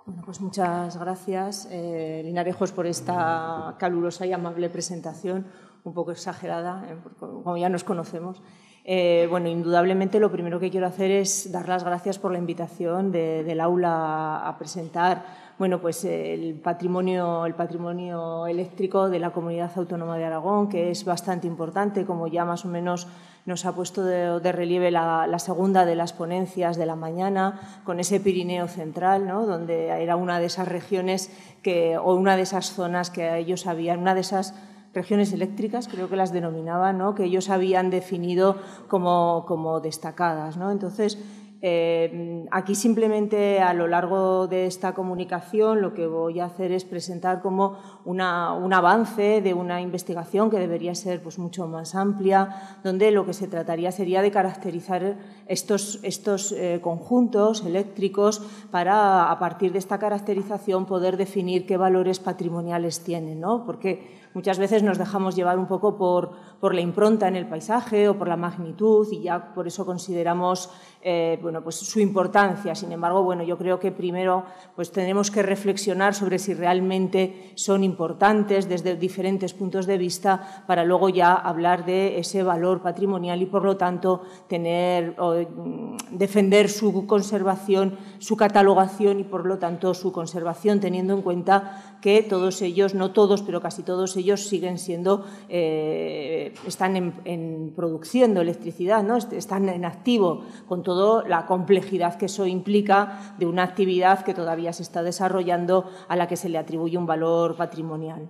Bueno, pues muchas gracias, Linarejos, por esta calurosa y amable presentación, un poco exagerada, como ya nos conocemos. Bueno, indudablemente lo primero que quiero hacer es dar las gracias por la invitación del aula a presentar bueno, pues el patrimonio eléctrico de la Comunidad Autónoma de Aragón, que es bastante importante, como ya más o menos nos ha puesto de relieve la segunda de las ponencias de la mañana, con ese Pirineo central, ¿no? Donde era una de esas regiones o una de esas zonas que ellos habían, una de esas regiones eléctricas, creo que las denominaban, ¿no? Que ellos habían definido como destacadas, ¿no? Entonces, aquí simplemente a lo largo de esta comunicación lo que voy a hacer es presentar como un avance de una investigación que debería ser pues, mucho más amplia, donde lo que se trataría sería de caracterizar estos conjuntos eléctricos para, a partir de esta caracterización, poder definir qué valores patrimoniales tienen, ¿no? Porque muchas veces nos dejamos llevar un poco por la impronta en el paisaje o por la magnitud y ya por eso consideramos bueno, pues su importancia. Sin embargo, bueno, yo creo que primero pues, tenemos que reflexionar sobre si realmente son importantes desde diferentes puntos de vista para luego ya hablar de ese valor patrimonial y, por lo tanto, defender su conservación, su catalogación y, por lo tanto, su conservación, teniendo en cuenta que todos ellos, no todos, pero casi todos ellos siguen siendo, están produciendo electricidad, ¿no? Están en activo, con toda la complejidad que eso implica de una actividad que todavía se está desarrollando a la que se le atribuye un valor patrimonial.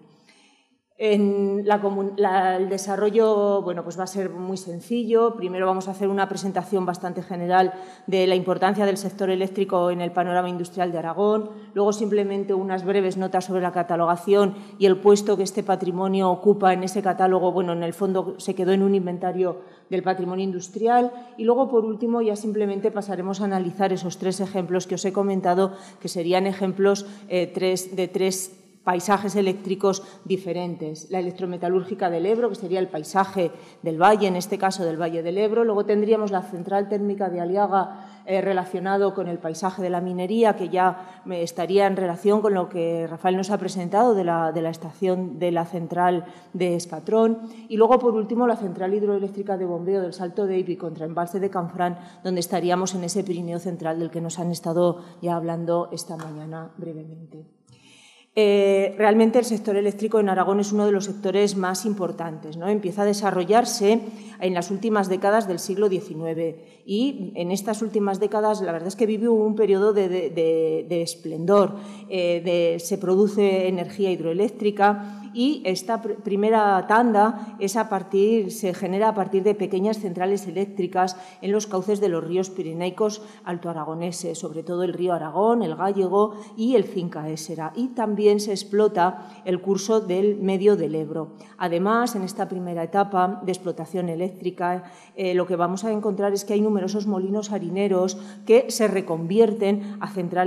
El desarrollo bueno, pues va a ser muy sencillo. Primero vamos a hacer una presentación bastante general de la importancia del sector eléctrico en el panorama industrial de Aragón, luego simplemente unas breves notas sobre la catalogación y el puesto que este patrimonio ocupa en ese catálogo. Bueno, en el fondo se quedó en un inventario del patrimonio industrial y luego, por último, ya simplemente pasaremos a analizar esos tres ejemplos que os he comentado, que serían ejemplos de tres paisajes eléctricos diferentes. La electrometalúrgica del Ebro, que sería el paisaje del valle, en este caso del Valle del Ebro. Luego tendríamos la central térmica de Aliaga relacionado con el paisaje de la minería, que ya estaría en relación con lo que Rafael nos ha presentado de la estación de la central de Espatrón. Y luego, por último, la central hidroeléctrica de bombeo del Salto de Ibi contra embalse de Canfrán, donde estaríamos en ese Pirineo central del que nos han estado ya hablando esta mañana brevemente. Realmente el sector eléctrico en Aragón es uno de los sectores más importantes, ¿no? Empieza a desarrollarse en las últimas décadas del siglo XIX y en estas últimas décadas la verdad es que vive un periodo de esplendor. Se produce energía hidroeléctrica y esta primera tanda se genera a partir de pequeñas centrales eléctricas en los cauces de los ríos pirenaicos altoaragoneses, sobre todo el río Aragón, el Gállego y el Cinca Ésera. Y también se explota el curso del medio del Ebro. Además, en esta primera etapa de explotación eléctrica, lo que vamos a encontrar es que hay numerosos molinos harineros que se reconvierten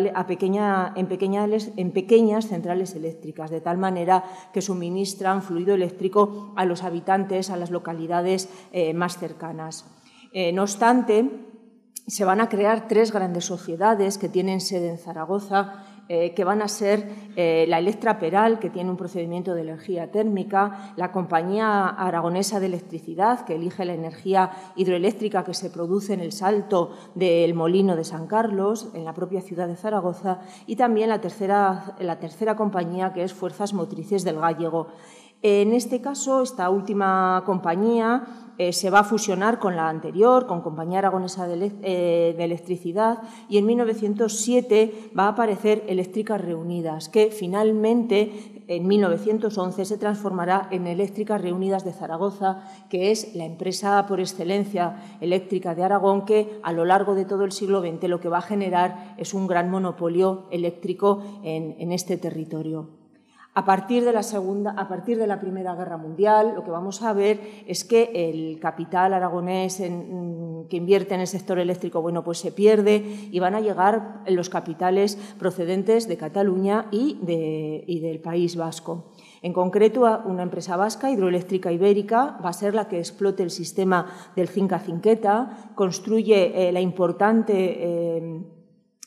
en pequeñas centrales eléctricas, de tal manera que suministran fluido eléctrico a los habitantes, a las localidades más cercanas. No obstante, se van a crear tres grandes sociedades que tienen sede en Zaragoza, que van a ser la Electra Peral, que tiene un procedimiento de energía térmica, la Compañía Aragonesa de Electricidad, que elige la energía hidroeléctrica que se produce en el salto del Molino de San Carlos, en la propia ciudad de Zaragoza, y también la tercera compañía, que es Fuerzas Motrices del Gállego. En este caso, esta última compañía se va a fusionar con la anterior, con Compañía Aragonesa de Electricidad, y en 1907 va a aparecer Eléctricas Reunidas, que finalmente en 1911 se transformará en Eléctricas Reunidas de Zaragoza, que es la empresa por excelencia eléctrica de Aragón, que a lo largo de todo el siglo XX lo que va a generar es un gran monopolio eléctrico en este territorio. A partir de la Primera Guerra Mundial, lo que vamos a ver es que el capital aragonés que invierte en el sector eléctrico, bueno, pues se pierde y van a llegar los capitales procedentes de Cataluña y del País Vasco. En concreto, una empresa vasca, Hidroeléctrica Ibérica, va a ser la que explote el sistema del Cinca Cinqueta, construye la importante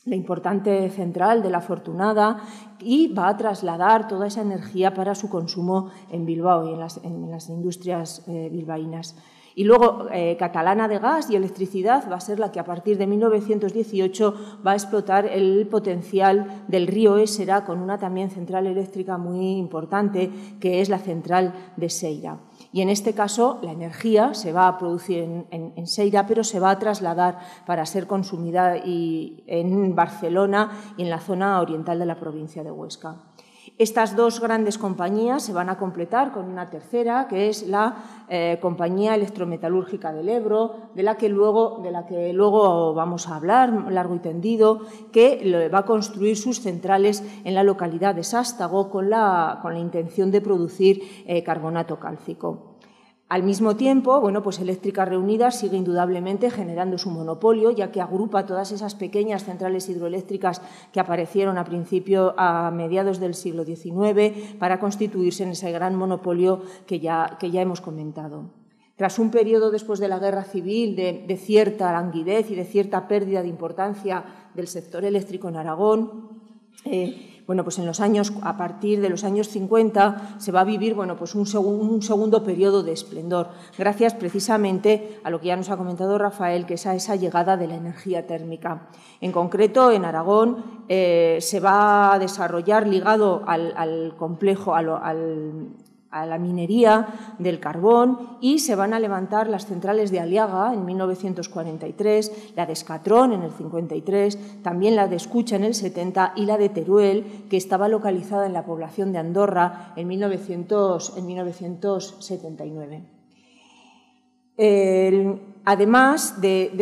la importante central de La Afortunada, y va a trasladar toda esa energía para su consumo en Bilbao y en las industrias bilbaínas. Y luego Catalana de Gas y Electricidad va a ser la que a partir de 1918 va a explotar el potencial del río Ésera con una también central eléctrica muy importante, que es la central de Seira. Y en este caso la energía se va a producir en Seira, pero se va a trasladar para ser consumida en Barcelona y en la zona oriental de la provincia de Huesca. Estas dos grandes compañías se van a completar con una tercera, que es la Compañía Electrometalúrgica del Ebro, de la que luego vamos a hablar largo y tendido, que va a construir sus centrales en la localidad de Sástago con la intención de producir carbonato cálcico. Al mismo tiempo, bueno, pues Eléctricas Reunidas sigue indudablemente generando su monopolio, ya que agrupa todas esas pequeñas centrales hidroeléctricas que aparecieron a mediados del siglo XIX para constituirse en ese gran monopolio que ya hemos comentado. Tras un periodo después de la Guerra Civil de cierta languidez y de cierta pérdida de importancia del sector eléctrico en Aragón, bueno, pues a partir de los años 50 se va a vivir, bueno, pues un segundo periodo de esplendor, gracias precisamente a lo que ya nos ha comentado Rafael, que es a esa llegada de la energía térmica. En concreto, en Aragón se va a desarrollar, ligado al complejo, a la minería del carbón, y se van a levantar las centrales de Aliaga en 1943, la de Escatrón en el 53, también la de Escucha en el 70 y la de Teruel, que estaba localizada en la población de Andorra en 1979. Además de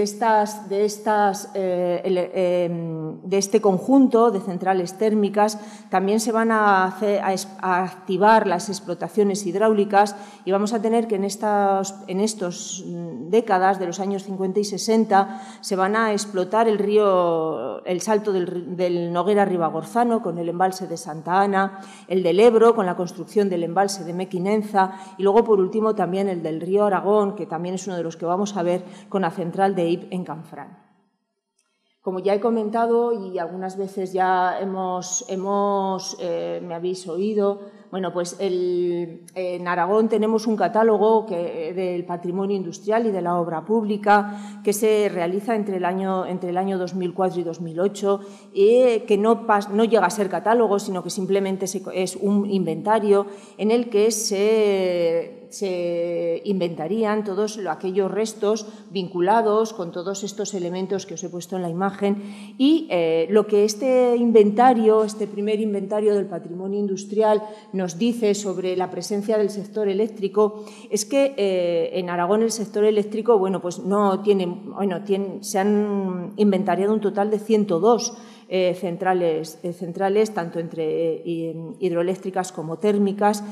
este conjunto de centrales térmicas, también se van a activar las explotaciones hidráulicas, y vamos a tener que en estas décadas de los años 50 y 60 se van a explotar el salto del Noguera Ribagorzano con el embalse de Santa Ana, el del Ebro con la construcción del embalse de Mequinenza, y luego, por último, también el del río Aragón, que también es uno de los que vamos a ver con la central de EIP en Canfrán. Como ya he comentado y algunas veces ya me habéis oído, bueno, pues en Aragón tenemos un catálogo del patrimonio industrial y de la obra pública que se realiza entre el año 2004 y 2008, y que no llega a ser catálogo, sino que simplemente es un inventario en el que se inventarían todos aquellos restos vinculados con todos estos elementos que os he puesto en la imagen, y lo que este primer inventario del patrimonio industrial nos dice sobre la presencia del sector eléctrico es que en Aragón el sector eléctrico, bueno, pues se han inventariado un total de 102 centrales, tanto entre hidroeléctricas como térmicas,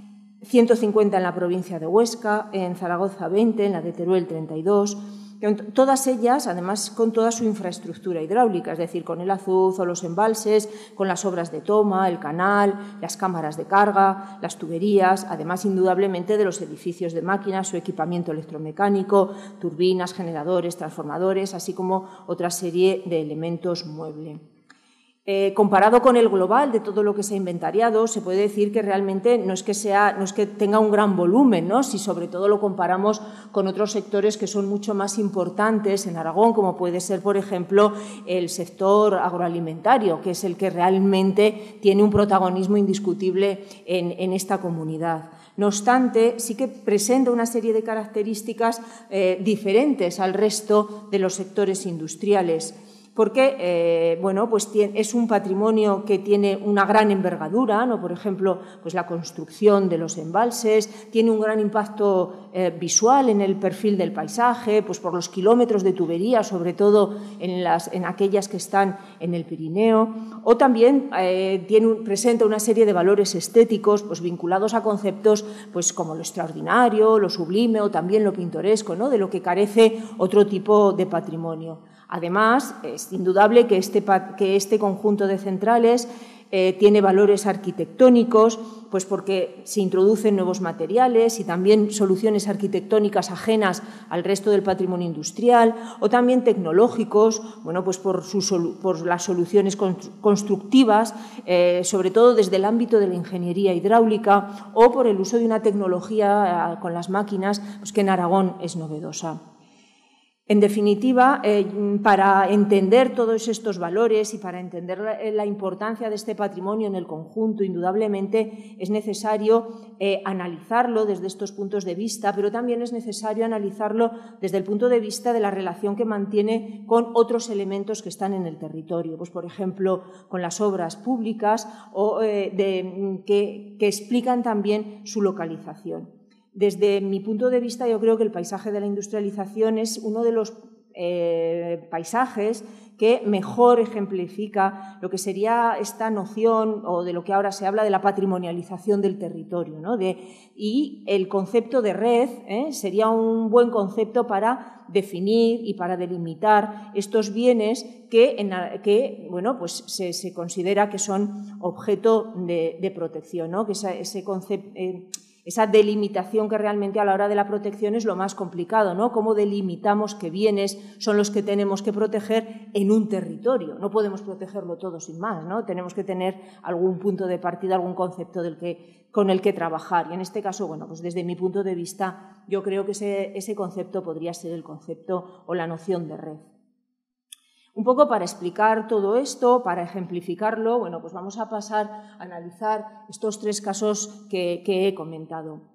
150 en la provincia de Huesca, en Zaragoza 20, en la de Teruel 32, todas ellas, además, con toda su infraestructura hidráulica, es decir, con el azuz o los embalses, con las obras de toma, el canal, las cámaras de carga, las tuberías, además, indudablemente, de los edificios de máquinas, su equipamiento electromecánico, turbinas, generadores, transformadores, así como otra serie de elementos mueble. Comparado con el global de todo lo que se ha inventariado, se puede decir que realmente no es que tenga un gran volumen, ¿no? Si sobre todo lo comparamos con otros sectores que son mucho más importantes en Aragón, como puede ser, por ejemplo, el sector agroalimentario, que es el que realmente tiene un protagonismo indiscutible en esta comunidad. No obstante, sí que presenta una serie de características diferentes al resto de los sectores industriales, porque bueno, pues es un patrimonio que tiene una gran envergadura, ¿no? Por ejemplo, pues la construcción de los embalses tiene un gran impacto visual en el perfil del paisaje, pues por los kilómetros de tubería, sobre todo en aquellas que están en el Pirineo, o también presenta una serie de valores estéticos pues vinculados a conceptos pues como lo extraordinario, lo sublime o también lo pintoresco, ¿no? De lo que carece otro tipo de patrimonio. Además, es indudable que este conjunto de centrales tiene valores arquitectónicos, pues porque se introducen nuevos materiales y también soluciones arquitectónicas ajenas al resto del patrimonio industrial, o también tecnológicos, bueno, pues por las soluciones constructivas, sobre todo desde el ámbito de la ingeniería hidráulica, o por el uso de una tecnología con las máquinas, pues que en Aragón es novedosa. En definitiva, para entender todos estos valores y para entender la importancia de este patrimonio en el conjunto, indudablemente es necesario analizarlo desde estos puntos de vista, pero también es necesario analizarlo desde el punto de vista de la relación que mantiene con otros elementos que están en el territorio, pues, por ejemplo, con las obras públicas o que explican también su localización. Desde mi punto de vista, yo creo que el paisaje de la industrialización es uno de los paisajes que mejor ejemplifica lo que sería esta noción, o de lo que ahora se habla, de la patrimonialización del territorio, ¿no? Y el concepto de red sería un buen concepto para definir y para delimitar estos bienes que bueno, pues se considera que son objeto de protección, ¿no? Que ese concepto... esa delimitación que realmente a la hora de la protección es lo más complicado, ¿no? ¿Cómo delimitamos qué bienes son los que tenemos que proteger en un territorio? No podemos protegerlo todo sin más, ¿no? Tenemos que tener algún punto de partida, algún concepto con el que trabajar. Y en este caso, bueno, pues desde mi punto de vista, yo creo que ese concepto podría ser el concepto o la noción de red. Un poco para explicar todo esto, para ejemplificarlo, bueno, pues vamos a pasar a analizar estos tres casos que he comentado.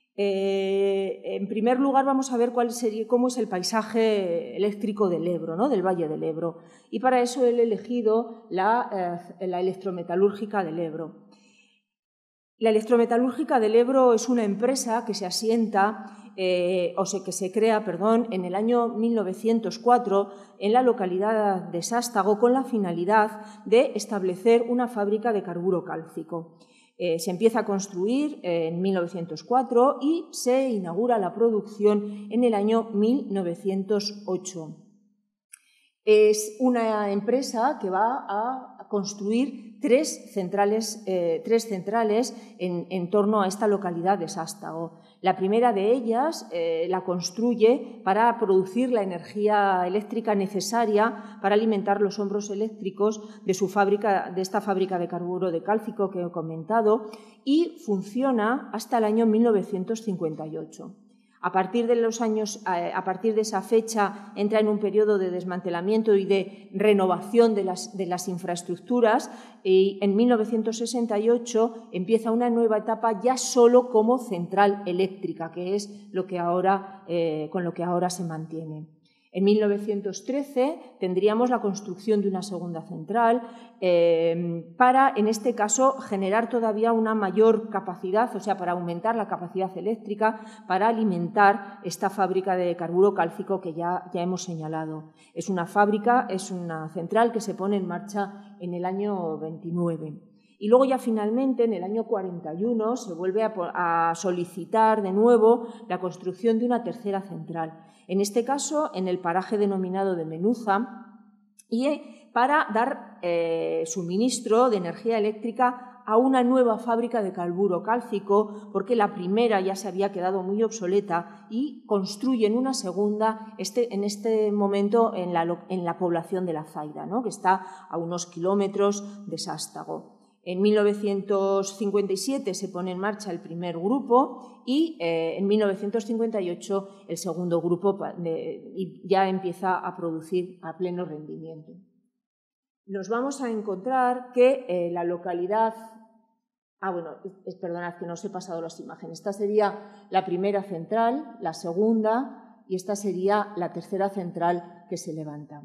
En primer lugar, vamos a ver cómo es el paisaje eléctrico del Ebro, ¿no? Del Valle del Ebro. Y para eso he elegido la electrometalúrgica del Ebro. La electrometalúrgica del Ebro es una empresa que se asienta que se crea, en el año 1904 en la localidad de Sástago con la finalidad de establecer una fábrica de carburo cálcico. Se empieza a construir en 1904 y se inaugura la producción en el año 1908. Es una empresa que va a construir tres centrales en torno a esta localidad de Sástago. La primera de ellas la construye para producir la energía eléctrica necesaria para alimentar los hombros eléctricos de esta fábrica de carburo de cálcico que he comentado, y funciona hasta el año 1958. A partir de esa fecha entra en un periodo de desmantelamiento y de renovación de las infraestructuras, y en 1968 empieza una nueva etapa ya solo como central eléctrica, que es con lo que ahora se mantiene. En 1913 tendríamos la construcción de una segunda central para, en este caso, generar todavía una mayor capacidad, o sea, para aumentar la capacidad eléctrica para alimentar esta fábrica de carburo cálcico que ya hemos señalado. Es una central que se pone en marcha en el año 29. Y luego ya finalmente, en el año 41, se vuelve a solicitar de nuevo la construcción de una tercera central. En este caso, en el paraje denominado de Menuza, y para dar suministro de energía eléctrica a una nueva fábrica de carburo cálcico, porque la primera ya se había quedado muy obsoleta, y construyen una segunda en este momento en la población de La Zaida, ¿no? Que está a unos kilómetros de Sástago. En 1957 se pone en marcha el primer grupo y en 1958 el segundo grupo y ya empieza a producir a pleno rendimiento. Nos vamos a encontrar que la localidad... perdonad que no os he pasado las imágenes. Esta sería la primera central, la segunda, y esta sería la tercera central que se levanta.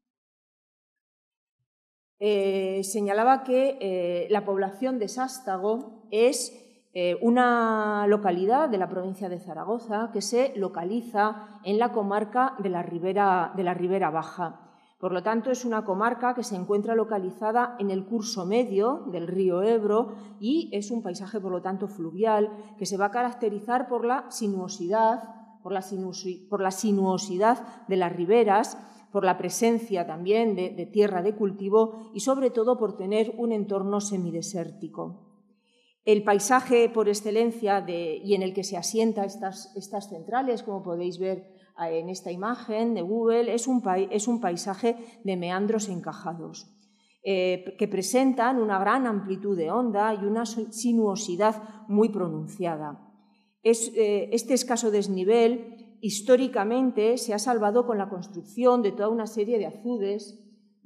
Señalaba que la población de Sástago es una localidad de la provincia de Zaragoza que se localiza en la comarca de la Ribera Baja. Por lo tanto, es una comarca que se encuentra localizada en el curso medio del río Ebro y es un paisaje, por lo tanto, fluvial que se va a caracterizar por la sinuosidad de las riberas, por la presencia también de tierra de cultivo y sobre todo por tener un entorno semidesértico. El paisaje por excelencia y en el que se asientan estas centrales, como podéis ver en esta imagen de Google, es un paisaje de meandros encajados, que presentan una gran amplitud de onda y una sinuosidad muy pronunciada. Este escaso desnivel históricamente se ha salvado con la construcción de toda una serie de azudes,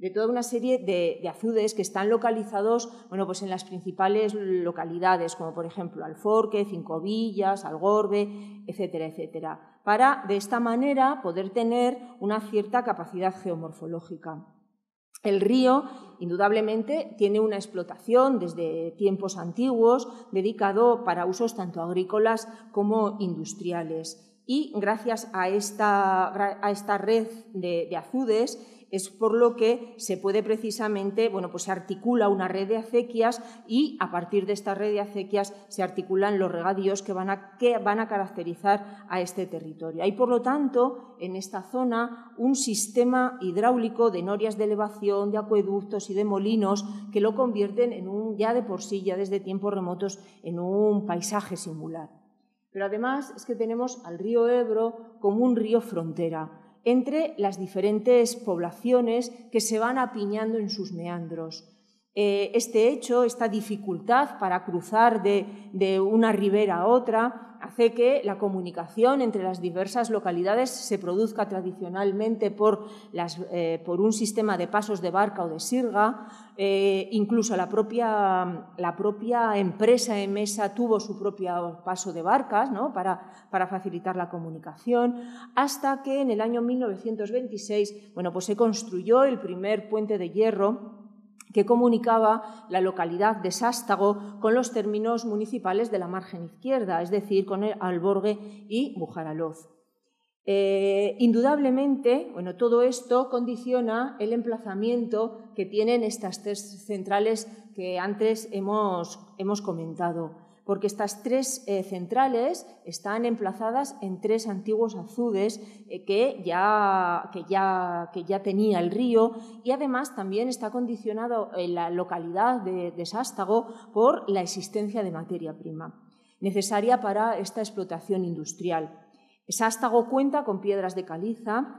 que están localizados pues en las principales localidades, como por ejemplo Alforque, Cinco Villas, Algorbe, etcétera, etcétera, para de esta manera poder tener una cierta capacidad geomorfológica. El río, indudablemente, tiene una explotación desde tiempos antiguos dedicado para usos tanto agrícolas como industriales. Y gracias a esta red de azudes es por lo que se puede precisamente, pues se articula una red de acequias y a partir de esta red de acequias se articulan los regadíos que van a caracterizar a este territorio. Hay, por lo tanto, en esta zona un sistema hidráulico de norias de elevación, de acueductos y de molinos que lo convierten ya de por sí, ya desde tiempos remotos, en un paisaje singular. Pero además es que tenemos al río Ebro como un río frontera entre las diferentes poblaciones que se van apiñando en sus meandros. Este hecho, esta dificultad para cruzar de una ribera a otra, hace que la comunicación entre las diversas localidades se produzca tradicionalmente por un sistema de pasos de barca o de sirga. Incluso la propia empresa Emesa tuvo su propio paso de barcas, ¿no?, para facilitar la comunicación, hasta que en el año 1926 pues se construyó el primer puente de hierro que comunicaba la localidad de Sástago con los términos municipales de la margen izquierda, es decir, con el Alborgue y Bujaraloz. Indudablemente, todo esto condiciona el emplazamiento que tienen estas tres centrales que antes hemos comentado, porque estas tres centrales están emplazadas en tres antiguos azudes que ya tenía el río, y además también está condicionado en la localidad de Sástago por la existencia de materia prima necesaria para esta explotación industrial. Sástago cuenta con piedras de caliza,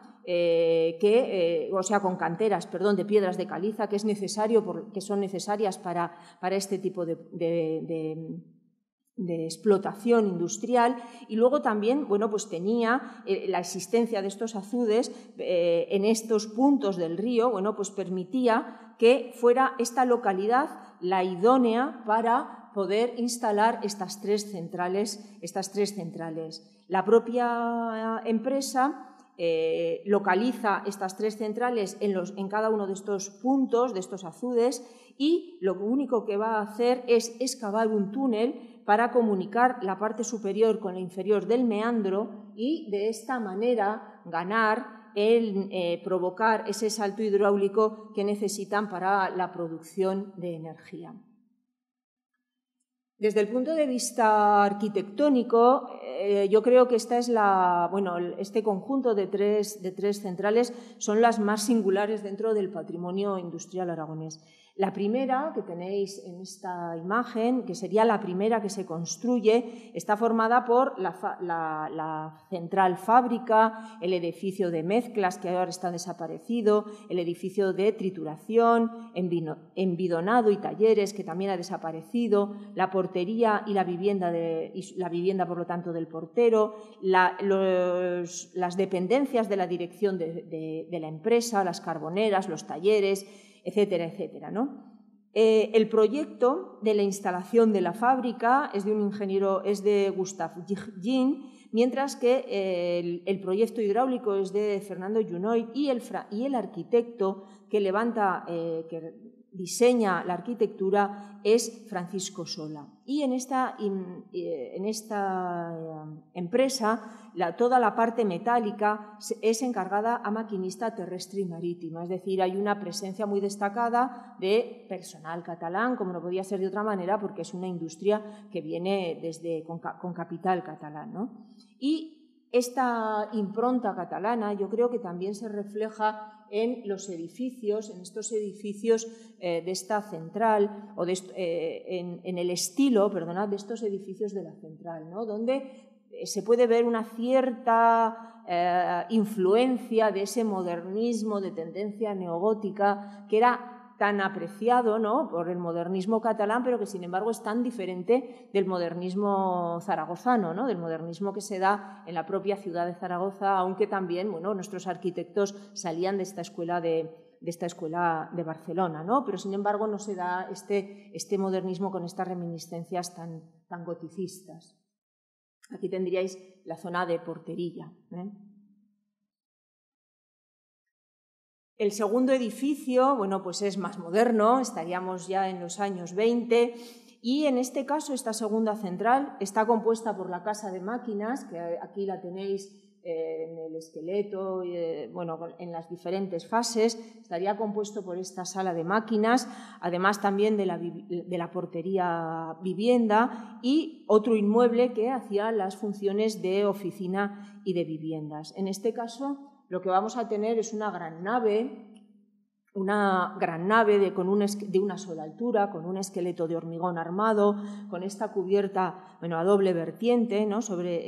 con canteras, de piedras de caliza que son necesarias para este tipo de explotación industrial, y luego también tenía la existencia de estos azudes en estos puntos del río, permitía que fuera esta localidad la idónea para poder instalar estas tres centrales. La propia empresa localiza estas tres centrales en cada uno de estos puntos, de estos azudes, y lo único que va a hacer es excavar un túnel para comunicar la parte superior con la inferior del meandro y de esta manera ganar provocar ese salto hidráulico que necesitan para la producción de energía. Desde el punto de vista arquitectónico, yo creo que este conjunto de tres centrales son las más singulares dentro del patrimonio industrial aragonés. La primera, que tenéis en esta imagen, que sería la primera que se construye, está formada por la central fábrica, el edificio de mezclas, que ahora está desaparecido, el edificio de trituración, envidonado y talleres, que también ha desaparecido, la portería y la vivienda, por lo tanto, del portero, las dependencias de la dirección de la empresa, las carboneras, los talleres, etcétera, etcétera, ¿no? El proyecto de la instalación de la fábrica es de Gustav Jin, mientras que el proyecto hidráulico es de Fernando Junoy y el arquitecto que diseña la arquitectura es Francisco Sola. Y en esta empresa toda la parte metálica es encargada a maquinista terrestre y marítima, es decir, hay una presencia muy destacada de personal catalán, como no podía ser de otra manera, porque es una industria que viene con capital catalán, ¿no? Y Esta impronta catalana yo creo que también se refleja en los edificios, en estos edificios de esta central, o en el estilo, perdonad, de estos edificios de la central, ¿no? Donde se puede ver una cierta influencia de ese modernismo de tendencia neogótica que era tan apreciado, ¿no?, por el modernismo catalán, pero que sin embargo es tan diferente del modernismo zaragozano, ¿no?, del modernismo que se da en la propia ciudad de Zaragoza, aunque también, bueno, nuestros arquitectos salían de esta escuela de Barcelona, ¿no? Pero sin embargo no se da este modernismo con estas reminiscencias tan goticistas. Aquí tendríais la zona de Porterilla, ¿eh? El segundo edificio, bueno, pues es más moderno, estaríamos ya en los años 20, y en este caso esta segunda central está compuesta por la casa de máquinas, que aquí la tenéis en el esqueleto, bueno, en las diferentes fases. Estaría compuesto por esta sala de máquinas, además también de la portería vivienda y otro inmueble que hacía las funciones de oficina y de viviendas. En este caso, lo que vamos a tener es una gran nave de una sola altura, con un esqueleto de hormigón armado, con esta cubierta, bueno, a doble vertiente, ¿no?,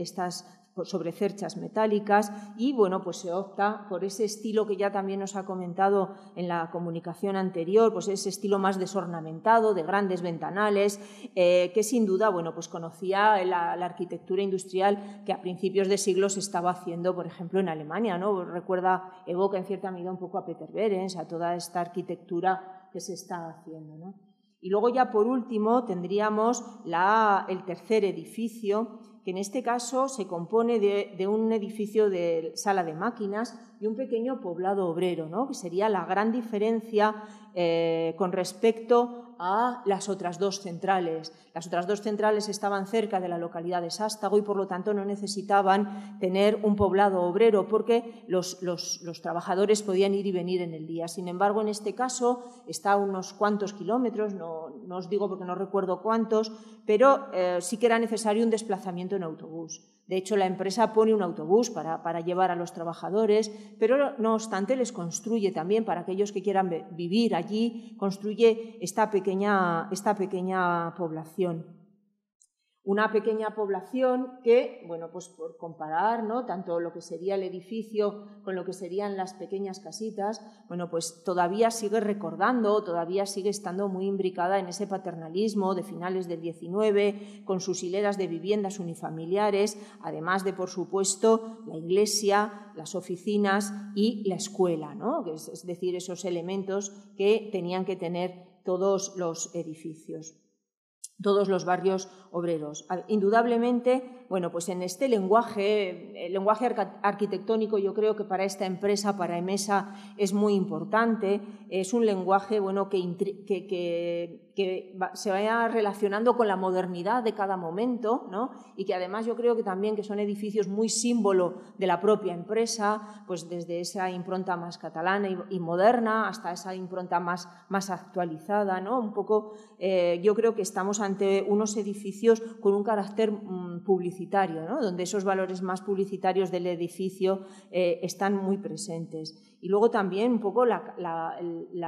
sobre cerchas metálicas, y bueno, pues se opta por ese estilo que ya también nos ha comentado en la comunicación anterior, pues ese estilo más desornamentado, de grandes ventanales, que sin duda, bueno, pues conocía la arquitectura industrial que a principios de siglo se estaba haciendo, por ejemplo, en Alemania, ¿no? Evoca en cierta medida un poco a Peter Behrens, a toda esta arquitectura que se está haciendo, ¿no? Y luego ya por último tendríamos el tercer edificio, que en este caso se compone de un edificio de sala de máquinas y un pequeño poblado obrero, ¿no?, que sería la gran diferencia con respecto a las otras dos centrales. Las otras dos centrales estaban cerca de la localidad de Sástago y por lo tanto no necesitaban tener un poblado obrero porque los trabajadores podían ir y venir en el día. Sin embargo, en este caso está a unos cuantos kilómetros, no os digo porque no recuerdo cuántos, pero sí que era necesario un desplazamiento en autobús. De hecho, la empresa pone un autobús para llevar a los trabajadores, pero no obstante les construye también, para aquellos que quieran vivir allí, construye esta pequeña población. Una pequeña población que, bueno, pues por comparar, ¿no?, tanto lo que sería el edificio con lo que serían las pequeñas casitas, bueno, pues todavía sigue recordando, todavía sigue estando muy imbricada en ese paternalismo de finales del XIX, con sus hileras de viviendas unifamiliares, además de, por supuesto, la iglesia, las oficinas y la escuela, ¿no?, es decir, esos elementos que tenían que tener todos los edificios, todos los barrios obreros. Indudablemente, bueno, pues en este lenguaje, el lenguaje arquitectónico, yo creo que para esta empresa, para Emesa, es muy importante. Es un lenguaje, bueno, que se vaya relacionando con la modernidad de cada momento, ¿no?, y que además yo creo que también que son edificios muy símbolo de la propia empresa, pues desde esa impronta más catalana y moderna hasta esa impronta más actualizada, ¿no? Un poco, yo creo que estamos ante unos edificios con un carácter publicitario, ¿no?, donde esos valores más publicitarios del edificio están muy presentes. Y luego también un poco la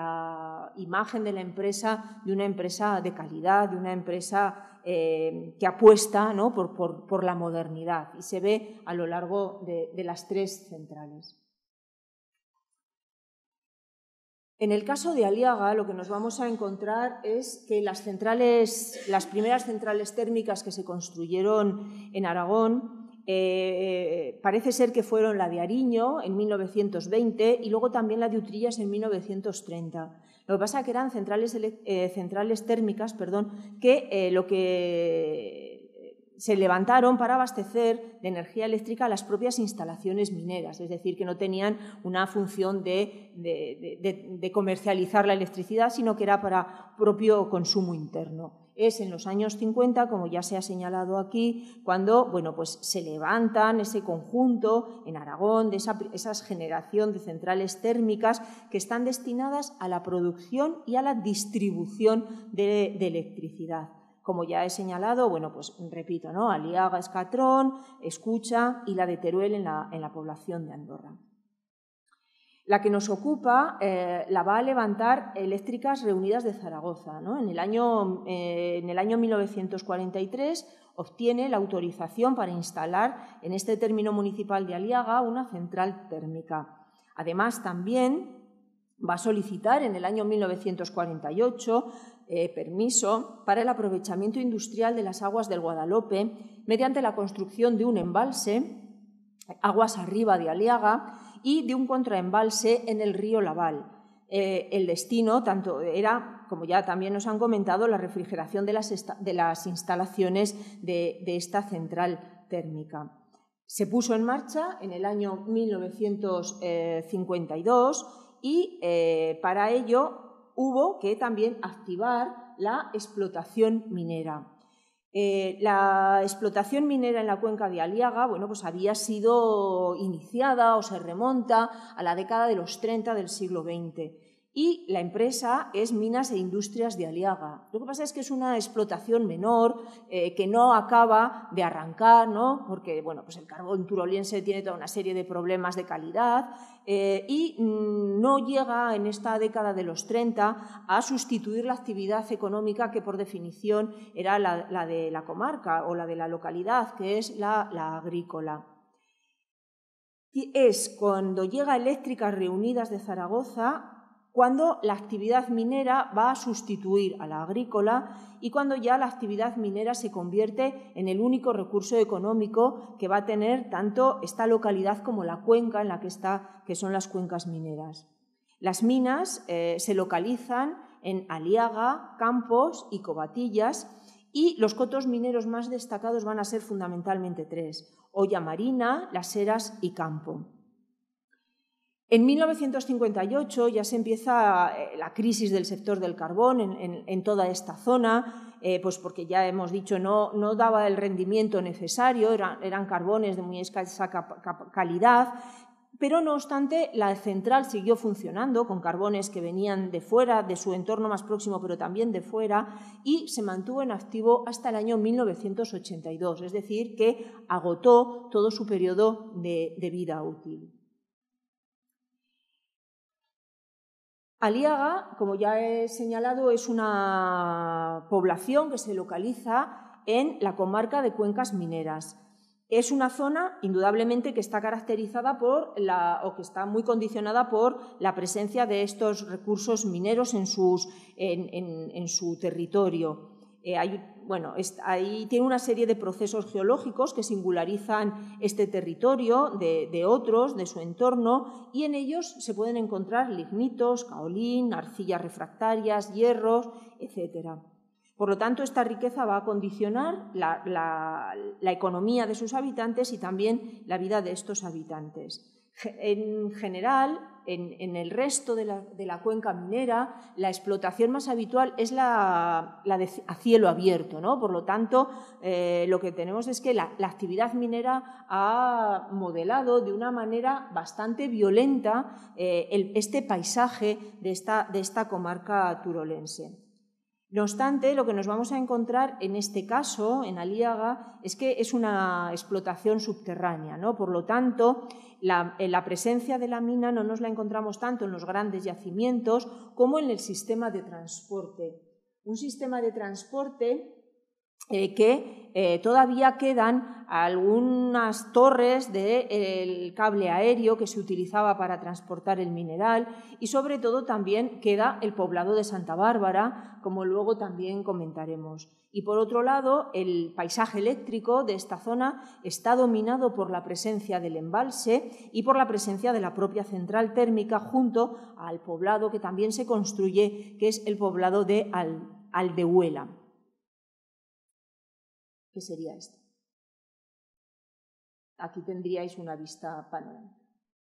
imagen de la empresa, de una empresa de calidad, de una empresa que apuesta, ¿no?, por la modernidad, y se ve a lo largo de las tres centrales. En el caso de Aliaga, lo que nos vamos a encontrar es que las primeras centrales térmicas que se construyeron en Aragón parece ser que fueron la de Ariño en 1920 y luego también la de Utrillas en 1930. Lo que pasa es que eran centrales térmicas, que lo que se levantaron para abastecer de energía eléctrica las propias instalaciones mineras, es decir, que no tenían una función de comercializar la electricidad, sino que era para propio consumo interno. Es en los años 50, como ya se ha señalado aquí, cuando, bueno, pues se levantan ese conjunto en Aragón de esa generación de centrales térmicas que están destinadas a la producción y a la distribución de electricidad. Como ya he señalado, bueno, pues repito, ¿no? Aliaga, Escatrón, Escucha y la de Teruel en la población de Andorra. La que nos ocupa la va a levantar Eléctricas Reunidas de Zaragoza, ¿no? En el año 1943 obtiene la autorización para instalar en este término municipal de Aliaga una central térmica. Además, también va a solicitar en el año 1948 permiso para el aprovechamiento industrial de las aguas del Guadalope mediante la construcción de un embalse aguas arriba de Aliaga y de un contraembalse en el río Laval. El destino tanto era, como ya también nos han comentado, la refrigeración de las instalaciones de esta central térmica. Se puso en marcha en el año 1952 y para ello hubo que también activar la explotación minera. La explotación minera en la cuenca de Aliaga, bueno, pues había sido iniciada o se remonta a la década de los 30 del siglo XX. Y la empresa es Minas e Industrias de Aliaga. Lo que pasa es que es una explotación menor que no acaba de arrancar, ¿no? Porque bueno, pues el carbón turolense tiene toda una serie de problemas de calidad y no llega en esta década de los 30 a sustituir la actividad económica que por definición era la de la comarca o la de la localidad, que es la agrícola. Y es cuando llega Eléctricas Reunidas de Zaragoza cuando la actividad minera va a sustituir a la agrícola y cuando ya la actividad minera se convierte en el único recurso económico que va a tener tanto esta localidad como la cuenca en la que está, que son las cuencas mineras. Las minas se localizan en Aliaga, Campos y Covatillas y los cotos mineros más destacados van a ser fundamentalmente tres: Olla Marina, Las Heras y Campo. En 1958 ya se empieza la crisis del sector del carbón en toda esta zona, pues porque ya hemos dicho no daba el rendimiento necesario, eran carbones de muy escasa calidad, pero no obstante la central siguió funcionando con carbones que venían de fuera, de su entorno más próximo, pero también de fuera, y se mantuvo en activo hasta el año 1982, es decir, que agotó todo su periodo de vida útil. Aliaga, como ya he señalado, es una población que se localiza en la comarca de Cuencas Mineras. Es una zona, indudablemente, que está caracterizada o que está muy condicionada por la presencia de estos recursos mineros en su territorio. Ahí tiene una serie de procesos geológicos que singularizan este territorio de otros, de su entorno, y en ellos se pueden encontrar lignitos, caolín, arcillas refractarias, hierros, etc. Por lo tanto, esta riqueza va a condicionar la economía de sus habitantes y también la vida de estos habitantes. En general, en el resto de la cuenca minera, la explotación más habitual es la a cielo abierto, ¿no? Por lo tanto, lo que tenemos es que la actividad minera ha modelado de una manera bastante violenta este paisaje de esta comarca turolense. No obstante, lo que nos vamos a encontrar en este caso, en Aliaga, es que es una explotación subterránea, ¿no? Por lo tanto, la presencia de la mina no nos la encontramos tanto en los grandes yacimientos como en el sistema de transporte. Un sistema de transporte que todavía quedan algunas torres del cable aéreo que se utilizaba para transportar el mineral y sobre todo también queda el poblado de Santa Bárbara, como luego también comentaremos. Y por otro lado, el paisaje eléctrico de esta zona está dominado por la presencia del embalse y por la presencia de la propia central térmica junto al poblado que también se construye, que es el poblado de Aldehuela. ¿Qué sería esto? Aquí tendríais una vista panorámica.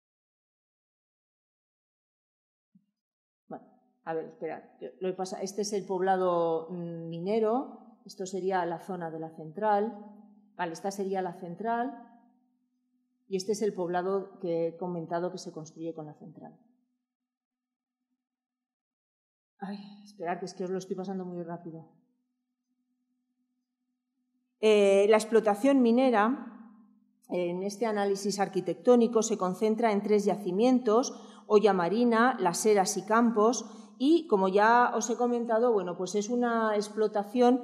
Bueno, a ver, esperad. Lo que pasa, este es el poblado minero, esto sería la zona de la central, vale, esta sería la central y este es el poblado que he comentado que se construye con la central. Ay, esperad, que es que os lo estoy pasando muy rápido. La explotación minera, en este análisis arquitectónico, se concentra en 3 yacimientos: Olla Marina, Las Heras y Campos, y, como ya os he comentado, bueno, pues es una explotación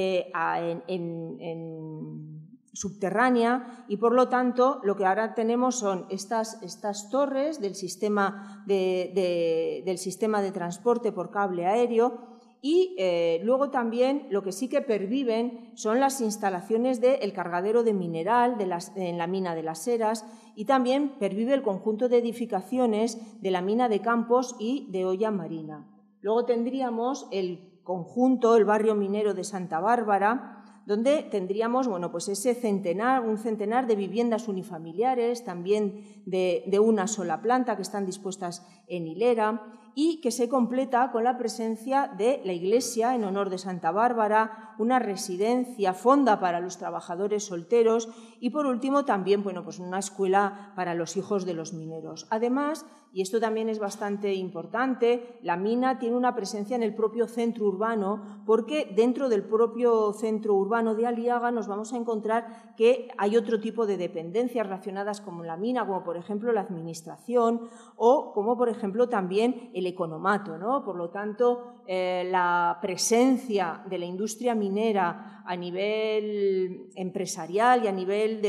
subterránea, y por lo tanto lo que ahora tenemos son estas torres del sistema de transporte por cable aéreo, y luego también lo que sí que perviven son las instalaciones del cargadero de mineral en la mina de Las Heras, y también pervive el conjunto de edificaciones de la mina de Campos y de Olla Marina. Luego tendríamos el conjunto, el barrio minero de Santa Bárbara, donde tendríamos, bueno, pues un centenar de viviendas unifamiliares, también de una sola planta, que están dispuestas en hilera, y que se completa con la presencia de la iglesia en honor de Santa Bárbara, una residencia fonda para los trabajadores solteros y, por último, también, bueno, pues una escuela para los hijos de los mineros. Además, y esto también es bastante importante, la mina tiene una presencia en el propio centro urbano, porque dentro del propio centro urbano de Aliaga nos vamos a encontrar que hay otro tipo de dependencias relacionadas con la mina, como por ejemplo la administración o como por ejemplo también el economato, ¿no? Por lo tanto, la presencia de la industria minera a nivel empresarial y a nivel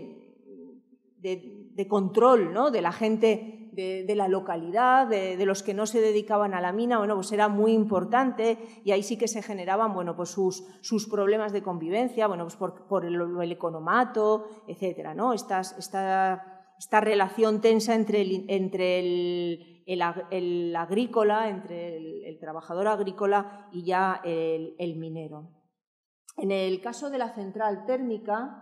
de control, ¿no?, de la gente de la localidad, de los que no se dedicaban a la mina, bueno, pues era muy importante, y ahí sí que se generaban, bueno, pues sus problemas de convivencia, bueno, pues por el economato, etcétera, ¿no? Esta relación tensa entre el agrícola, entre el trabajador agrícola y ya el minero. En el caso de la central térmica,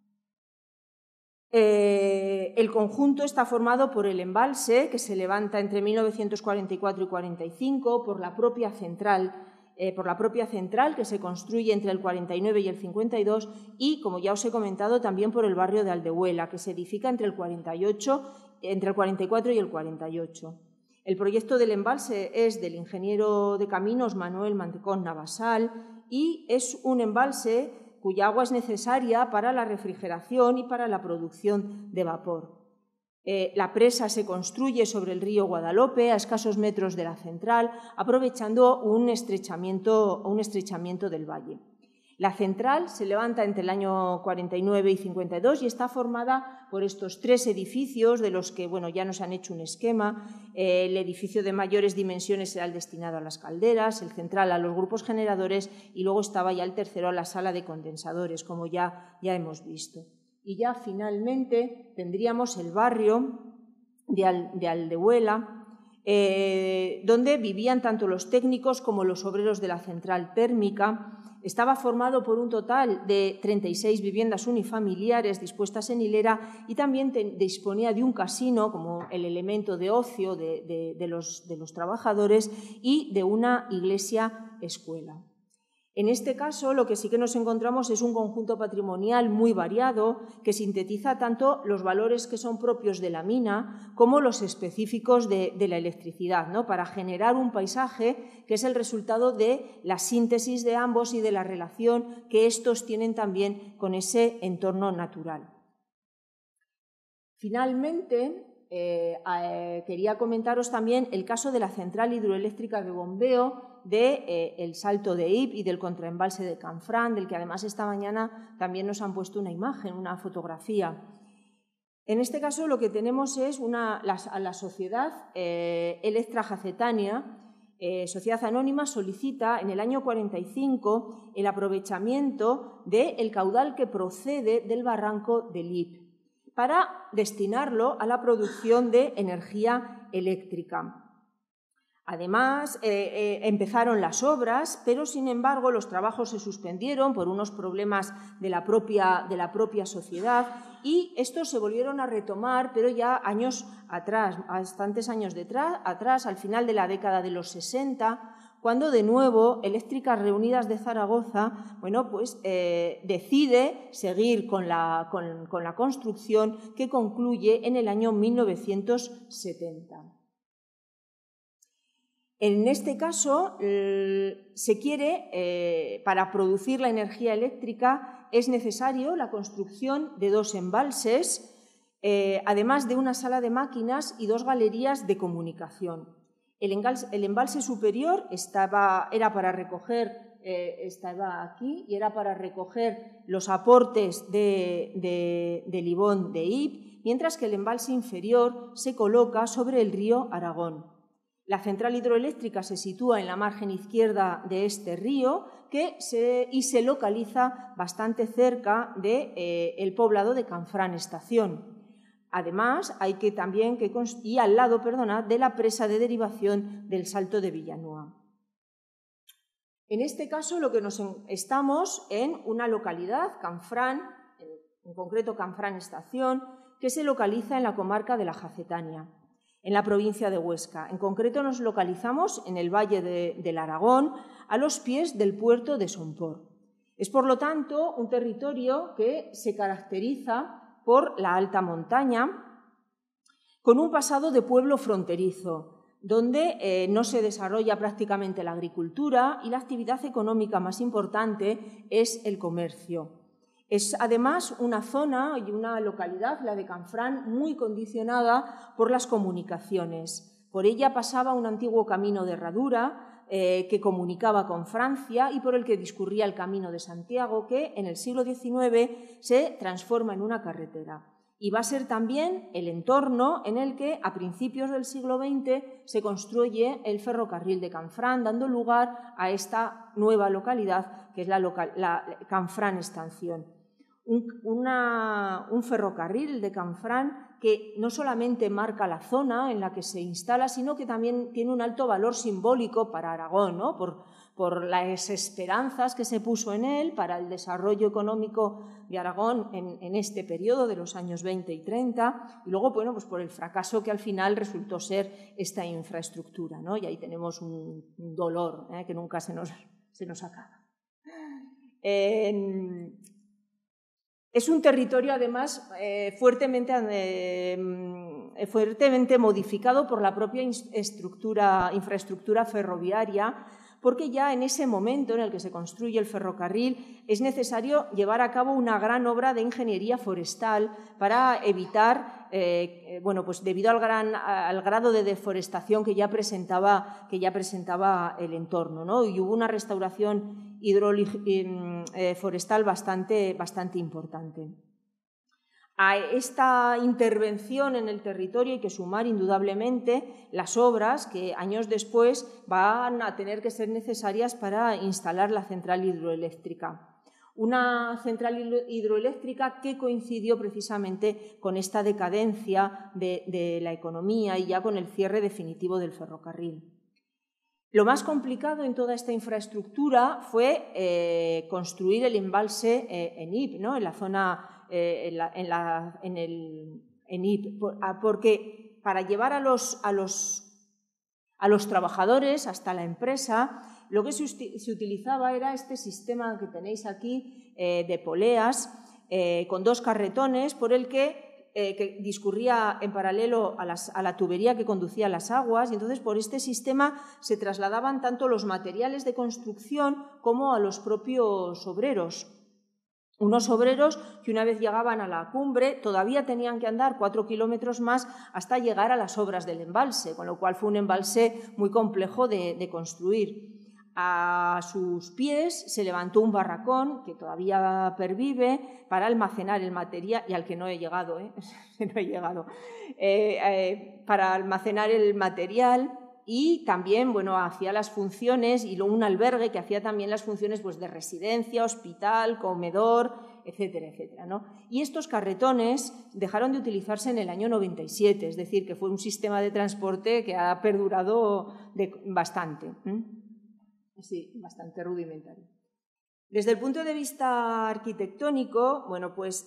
el conjunto está formado por el embalse, que se levanta entre 1944 y 45, por la propia central, que se construye entre el 49 y el 52, y, como ya os he comentado, también por el barrio de Aldehuela, que se edifica entre el 44 y el 48. El proyecto del embalse es del ingeniero de caminos Manuel Mantecón Navasal, y es un embalse cuya agua es necesaria para la refrigeración y para la producción de vapor. La presa se construye sobre el río Guadalope, a escasos metros de la central, aprovechando un estrechamiento del valle. La central se levanta entre el año 49 y 52 y está formada por estos 3 edificios, de los que, bueno, ya nos han hecho un esquema. El edificio de mayores dimensiones era el destinado a las calderas, el central a los grupos generadores, y luego estaba ya el tercero a la sala de condensadores, como ya hemos visto. Y ya finalmente tendríamos el barrio de Aldehuela, donde vivían tanto los técnicos como los obreros de la central térmica. Estaba formado por un total de 36 viviendas unifamiliares dispuestas en hilera, y también disponía de un casino como el elemento de ocio de los trabajadores, y de una iglesia-escuela. En este caso, lo que sí que nos encontramos es un conjunto patrimonial muy variado, que sintetiza tanto los valores que son propios de la mina como los específicos de la electricidad, ¿no?, para generar un paisaje que es el resultado de la síntesis de ambos y de la relación que estos tienen también con ese entorno natural. Finalmente, quería comentaros también el caso de la central hidroeléctrica de bombeo de El Salto de Ib y del contraembalse de Canfrán, del que además esta mañana también nos han puesto una imagen, una fotografía. En este caso lo que tenemos es a la sociedad Electra Jacetania, sociedad anónima, solicita en el año 45 el aprovechamiento del caudal que procede del barranco del Ib para destinarlo a la producción de energía eléctrica. Además, empezaron las obras, pero sin embargo los trabajos se suspendieron por unos problemas de la propia sociedad, y estos se volvieron a retomar, pero ya años atrás, bastantes años atrás, al final de la década de los 60, cuando de nuevo Eléctricas Reunidas de Zaragoza, bueno, pues, decide seguir con la construcción, que concluye en el año 1970. En este caso, se quiere, para producir la energía eléctrica, es necesario la construcción de 2 embalses, además de una sala de máquinas y 2 galerías de comunicación. El embalse superior era para recoger, estaba aquí, y era para recoger los aportes de Libón de Ib, mientras que el embalse inferior se coloca sobre el río Aragón. La central hidroeléctrica se sitúa en la margen izquierda de este río y se localiza bastante cerca del poblado de Canfrán Estación. Además, y al lado, de la presa de derivación del Salto de Villanueva. En este caso, estamos en una localidad, Canfrán, en concreto Canfrán Estación, que se localiza en la comarca de la Jacetania, en la provincia de Huesca. En concreto, nos localizamos en el valle del Aragón, a los pies del puerto de Somport. Es, por lo tanto, un territorio que se caracteriza por la alta montaña, con un pasado de pueblo fronterizo, donde no se desarrolla prácticamente la agricultura y la actividad económica más importante es el comercio. Es además una zona y una localidad, la de Canfrán, muy condicionada por las comunicaciones. Por ella pasaba un antiguo camino de herradura que comunicaba con Francia y por el que discurría el Camino de Santiago, que en el siglo XIX se transforma en una carretera. Y va a ser también el entorno en el que, a principios del siglo XX, se construye el ferrocarril de Canfrán, dando lugar a esta nueva localidad, que es la Canfrán Estación. Un ferrocarril, el de Canfrán, que no solamente marca la zona en la que se instala, sino que también tiene un alto valor simbólico para Aragón, ¿no? por las esperanzas que se puso en él para el desarrollo económico de Aragón en este periodo de los años 20 y 30, y luego, bueno, pues por el fracaso que al final resultó ser esta infraestructura, ¿no? Y ahí tenemos un dolor que nunca se nos acaba. Es un territorio, además, fuertemente modificado por la propia infraestructura ferroviaria, porque ya en ese momento en el que se construye el ferrocarril es necesario llevar a cabo una gran obra de ingeniería forestal para evitar, pues debido al grado de deforestación que ya presentaba el entorno, ¿no? Y hubo una restauración forestal bastante importante. A esta intervención en el territorio hay que sumar indudablemente las obras que años después van a tener que ser necesarias para instalar la central hidroeléctrica. Una central hidroeléctrica que coincidió precisamente con esta decadencia de la economía y ya con el cierre definitivo del ferrocarril. Lo más complicado en toda esta infraestructura fue construir el embalse en Ib, ¿no? En la zona en Ib, porque para llevar a los trabajadores hasta la empresa, lo que se utilizaba era este sistema que tenéis aquí de poleas con 2 carretones por el que discurría en paralelo a la tubería que conducía las aguas, y entonces por este sistema se trasladaban tanto los materiales de construcción como a los propios obreros. Unos obreros que una vez llegaban a la cumbre todavía tenían que andar 4 kilómetros más hasta llegar a las obras del embalse, con lo cual fue un embalse muy complejo de construir. A sus pies se levantó un barracón que todavía pervive para almacenar el material, y al que no he llegado, para almacenar el material. Y también, bueno, hacía las funciones, y luego un albergue que hacía también las funciones, pues, de residencia, hospital, comedor, etcétera, etcétera, ¿no? Y estos carretones dejaron de utilizarse en el año 97, es decir, que fue un sistema de transporte que ha perdurado bastante. Sí, bastante rudimentario. Desde el punto de vista arquitectónico, bueno, pues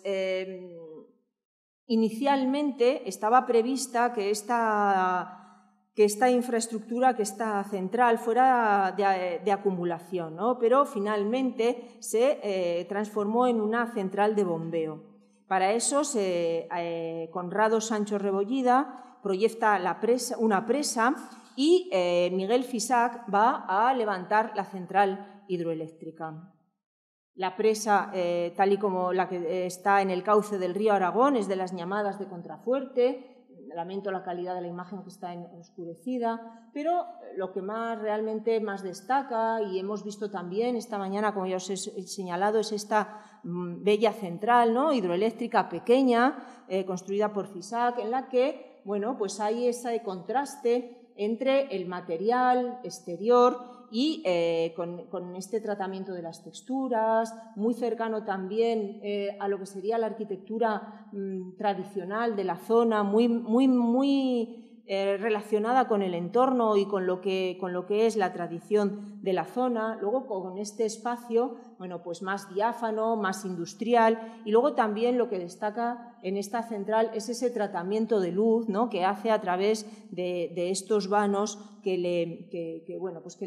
inicialmente estaba prevista que esta infraestructura, que esta central fuera de acumulación, ¿no? Pero finalmente se transformó en una central de bombeo. Para eso, Conrado Sancho Rebollida proyecta una presa y Miguel Fisac va a levantar la central hidroeléctrica. La presa, tal y como la que está en el cauce del río Aragón, es de las llamadas de contrafuerte. Lamento la calidad de la imagen que está oscurecida, pero lo que realmente más destaca, y hemos visto también esta mañana, como ya os he señalado, es esta bella central, ¿no?, hidroeléctrica pequeña, construida por Fisac, en la que, bueno, pues hay ese contraste entre el material exterior y con este tratamiento de las texturas, muy cercano también a lo que sería la arquitectura tradicional de la zona, muy relacionada con el entorno y con lo que es la tradición de la zona. Luego con este espacio, bueno, pues más diáfano, más industrial, y luego también lo que destaca en esta central es ese tratamiento de luz, ¿no?, que hace a través de estos vanos que el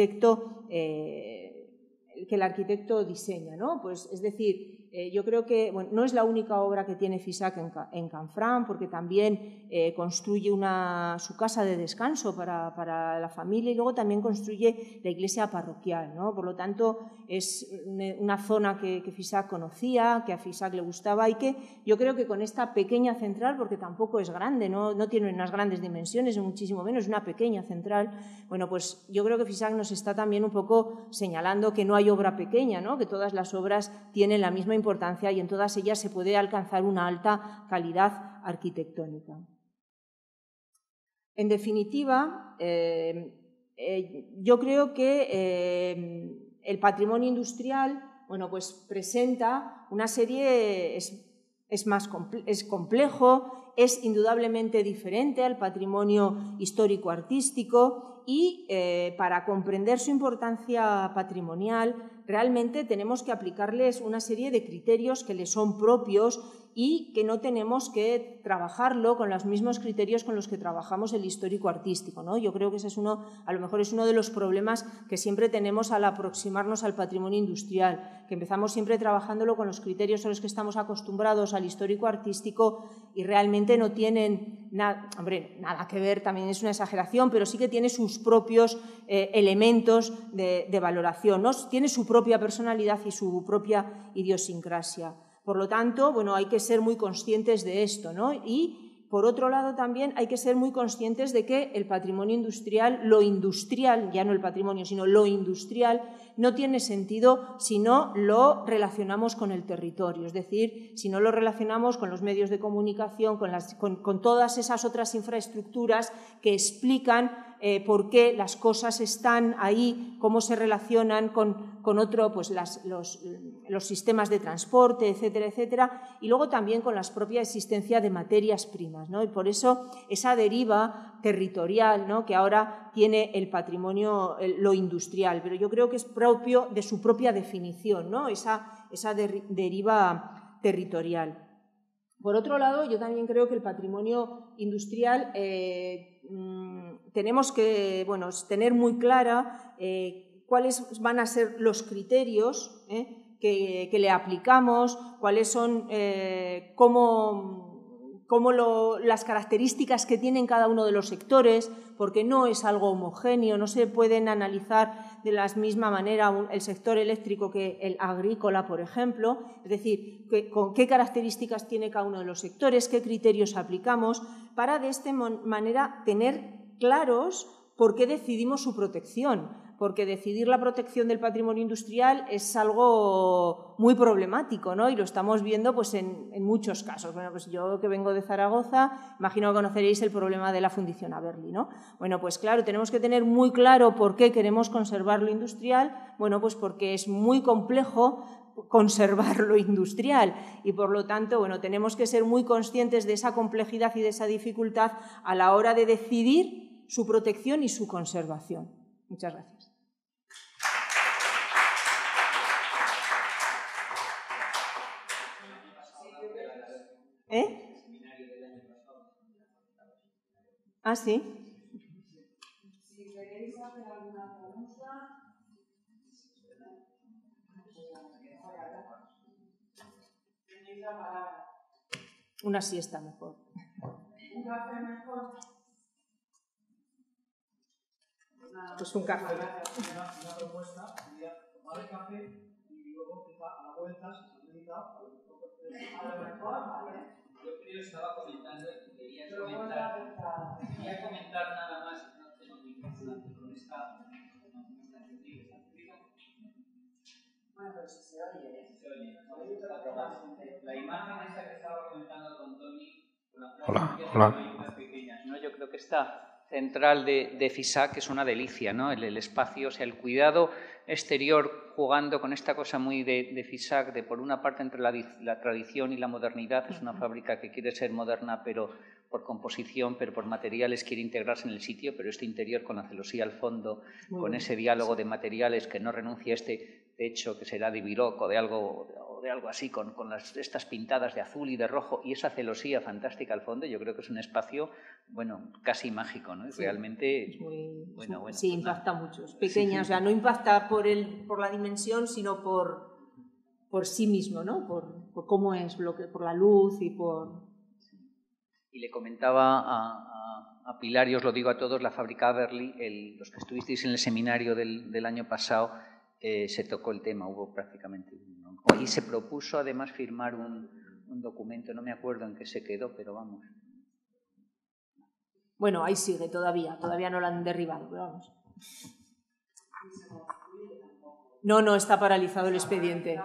arquitecto diseña, ¿no? Pues, es decir, yo creo que no es la única obra que tiene Fisac en Canfranc, porque también construye su casa de descanso para la familia, y luego también construye la iglesia parroquial, ¿no? Por lo tanto, es una zona que Fisac conocía, que a Fisac le gustaba, y que yo creo que con esta pequeña central, porque tampoco es grande, no tiene unas grandes dimensiones, muchísimo menos, es una pequeña central, bueno, pues yo creo que Fisac nos está también un poco señalando que no hay obra pequeña, ¿no?, que todas las obras tienen la misma importancia y en todas ellas se puede alcanzar una alta calidad arquitectónica. En definitiva, yo creo que el patrimonio industrial, bueno, pues presenta una serie, es complejo, es indudablemente diferente al patrimonio histórico-artístico, y para comprender su importancia patrimonial realmente tenemos que aplicarles una serie de criterios que les son propios y que no tenemos que trabajarlo con los mismos criterios con los que trabajamos el histórico-artístico, ¿no? Yo creo que ese es a lo mejor es uno de los problemas que siempre tenemos al aproximarnos al patrimonio industrial, que empezamos siempre trabajándolo con los criterios a los que estamos acostumbrados al histórico-artístico y realmente no tienen nada que ver, también es una exageración, pero sí que tiene sus propios elementos de valoración, ¿no? Tiene su propia personalidad y su propia idiosincrasia. Por lo tanto, bueno, hay que ser muy conscientes de esto, ¿no? Y, por otro lado, también hay que ser muy conscientes de que el patrimonio industrial, lo industrial, ya no el patrimonio, sino lo industrial, no tiene sentido si no lo relacionamos con el territorio, es decir, si no lo relacionamos con los medios de comunicación, con todas esas otras infraestructuras que explican por qué las cosas están ahí, cómo se relacionan con otro, pues los sistemas de transporte, etcétera, etcétera, y luego también con la propia existencia de materias primas, ¿no? Y por eso esa deriva territorial, ¿no?, que ahora tiene el patrimonio, lo industrial, pero yo creo que es propio de su propia definición, ¿no?, esa deriva territorial. Por otro lado, yo también creo que el patrimonio industrial tenemos que tener muy clara cuáles van a ser los criterios que le aplicamos, cuáles son las características que tienen cada uno de los sectores, porque no es algo homogéneo, no se pueden analizar de la misma manera el sector eléctrico que el agrícola, por ejemplo, es decir, con qué características tiene cada uno de los sectores, qué criterios aplicamos, para de esta manera tener claros por qué decidimos su protección, porque decidir la protección del patrimonio industrial es algo muy problemático, ¿no? Y lo estamos viendo pues, en muchos casos. Bueno, pues yo que vengo de Zaragoza, imagino que conoceréis el problema de la Fundición Aberli, ¿no? Bueno, pues claro, tenemos que tener muy claro por qué queremos conservar lo industrial. Bueno, pues porque es muy complejo conservar lo industrial y, por lo tanto, bueno, tenemos que ser muy conscientes de esa complejidad y de esa dificultad a la hora de decidir su protección y su conservación. Muchas gracias. Ah, sí. Si queréis hacer alguna pregunta. Tenéis la palabra. Una siesta mejor. Un café mejor. Pues un café. Una propuesta sería tomar el café y luego quizá a la vuelta, si se necesita, a lo mejor, yo creo que estaba comentando y quería comentar nada más, no tengo ningún con esta bueno, pero si se oye, se oye. La imagen esta que estaba comentando con Tony, Hola. Pequeñas, ¿no? Yo creo que esta central de FISAC es una delicia, ¿no? El espacio, o sea, el cuidado exterior jugando con esta cosa muy de FISAC, de por una parte entre la tradición y la modernidad. Es una fábrica que quiere ser moderna, pero por composición, pero por materiales quiere integrarse en el sitio, pero este interior con la celosía al fondo, con ese diálogo de materiales que no renuncia a este techo que será de Viroc o de algo así, con estas pintadas de azul y de rojo y esa celosía fantástica al fondo. Yo creo que es un espacio, bueno, casi mágico, ¿no? Sí, realmente, es muy, bueno, sí, pues impacta mucho. Es pequeña, sí. O sea, no impacta por la dimensión, sino por sí mismo, ¿no? Por cómo es, por la luz y por... Y le comentaba a Pilar, y os lo digo a todos, la fábrica Aberli, los que estuvisteis en el seminario del año pasado, se tocó el tema, hubo prácticamente un... Y se propuso además firmar un documento, no me acuerdo en qué se quedó, pero vamos. Bueno, ahí sigue todavía no lo han derribado, pero vamos. No, está paralizado el expediente.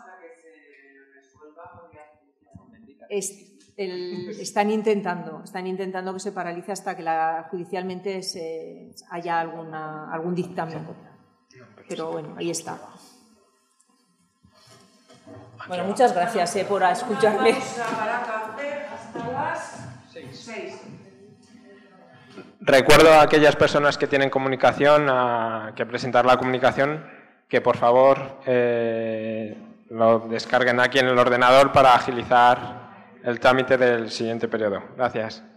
Están intentando que se paralice hasta que judicialmente haya algún dictamen. Pero bueno, ahí está. Bueno, muchas gracias por escucharme. Hasta las 6. Recuerdo a aquellas personas que tienen comunicación, que presentar la comunicación, que por favor lo descarguen aquí en el ordenador para agilizar el trámite del siguiente periodo. Gracias.